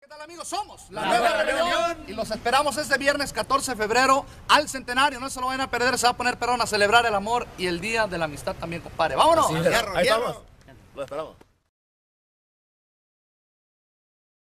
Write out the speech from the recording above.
¿Qué tal, amigos? Somos la Nueva Rebelión y los esperamos este viernes 14 de febrero al centenario. No se lo vayan a perder, se va a poner perrón a celebrar el amor y el día de la amistad también, compadre. ¡Vámonos! Ahí estamos. Lo esperamos.